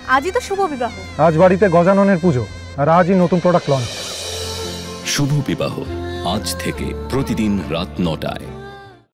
আজই তো শুভ বিবাহ। আজ বাড়িতে গজাননের পুজো, আর আজই নতুন প্রোডাক্ট লঞ্চ। শুভ বিবাহ আজ থেকে প্রতিদিন রাত ৯টায়।